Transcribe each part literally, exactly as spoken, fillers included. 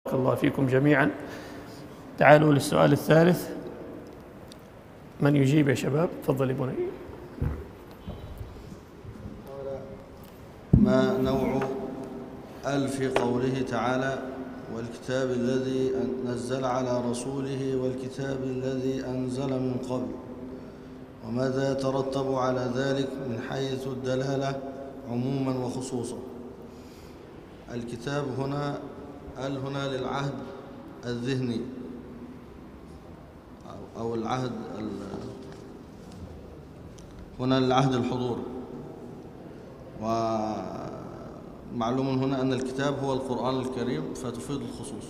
الله فيكم جميعا. تعالوا للسؤال الثالث. من يجيب يا شباب؟ تفضل ابني. ما نوع ال في قوله تعالى والكتاب الذي نزل على رسوله والكتاب الذي أنزل من قبل، وماذا يترتب على ذلك من حيث الدلالة عموما وخصوصا؟ الكتاب هنا ال هنا للعهد الذهني أو العهد هنا للعهد الحضور، ومعلوم هنا أن الكتاب هو القرآن الكريم فتفيد الخصوص.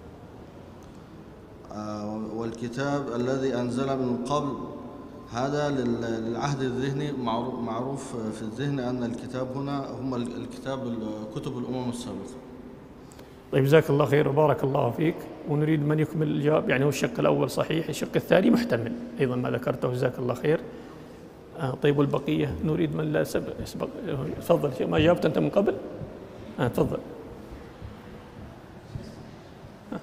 والكتاب الذي أنزل من قبل هذا للعهد الذهني، معروف في الذهن أن الكتاب هنا هم الكتاب كتب الأمم السابقة. طيب جزاك الله خير وبارك الله فيك، ونريد من يكمل الجواب. يعني هو الشق الأول صحيح، الشق الثاني محتمل أيضا ما ذكرته، جزاك الله خير. آه طيب والبقية نريد من لا سبق يسبق. تفضل، ما جاوبت أنت من قبل؟ آه تفضل. آه.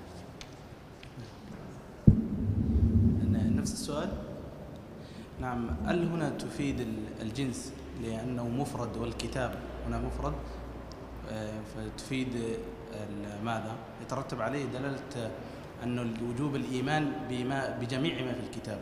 نفس السؤال. نعم، ال هنا تفيد الجنس لأنه مفرد والكتاب هنا مفرد، فتفيد ماذا؟ يترتب عليه دلالة أن وجوب الإيمان بما بجميع ما في الكتاب.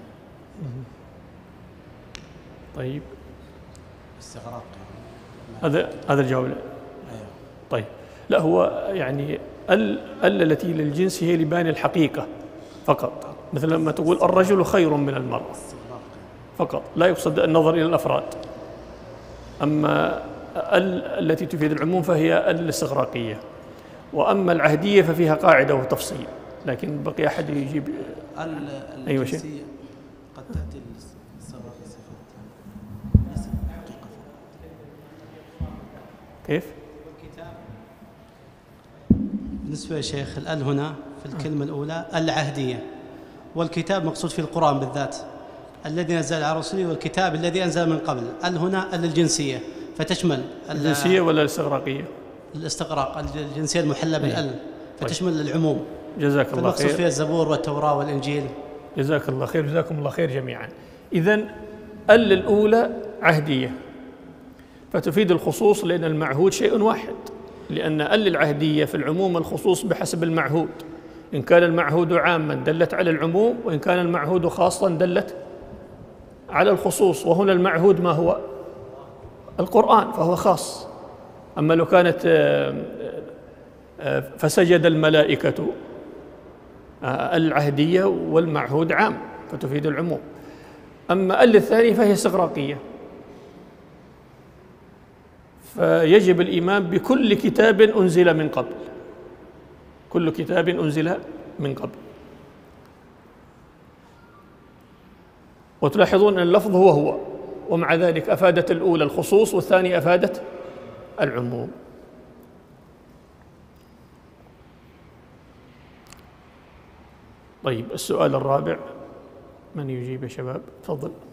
طيب استغراق هذا هذا الجواب. لا. أيوه. طيب لا، هو يعني ال ال التي للجنس هي لبيان الحقيقة فقط، مثل لما تقول الرجل خير من المرأة فقط، لا يقصد النظر إلى الأفراد. أما ال التي تفيد العموم فهي الاستغراقية، وأما العهدية ففيها قاعدة وتفصيل. لكن بقي أحد يجيب. ال أيوة شيء. قد تأتي الاستغراق صفة حقيقة. كيف؟ بالنسبة يا شيخ، الأل هنا في الكلمة الأولى العهدية، والكتاب مقصود في القرآن بالذات الذي نزل على رسوله والكتاب الذي أنزل من قبل. ال هنا ال الجنسية فتشمل الجنسية ولا الاستغراقية؟ الاستغراق، الجنسية المحلة بالال فتشمل العموم. جزاك الله خير. فالمقصود فيها الزبور والتوراة والإنجيل. جزاك الله خير، جزاكم الله خير جميعا. إذن ال الأولى عهدية فتفيد الخصوص لأن المعهود شيء واحد، لأن ال العهدية في العموم الخصوص بحسب المعهود. إن كان المعهود عاما دلت على العموم، وإن كان المعهود خاصا دلت على الخصوص. وهنا المعهود ما هو؟ القرآن، فهو خاص. أما لو كانت فسجد الملائكة العهدية والمعهود عام فتفيد العموم. أما ال الثاني فهي استغراقية، فيجب الإيمان بكل كتاب أنزل من قبل، كل كتاب أنزل من قبل. وتلاحظون أن اللفظ هو هو، ومع ذلك أفادت الأولى الخصوص والثانية أفادت العموم. طيب السؤال الرابع. من يجيب يا شباب؟ تفضل.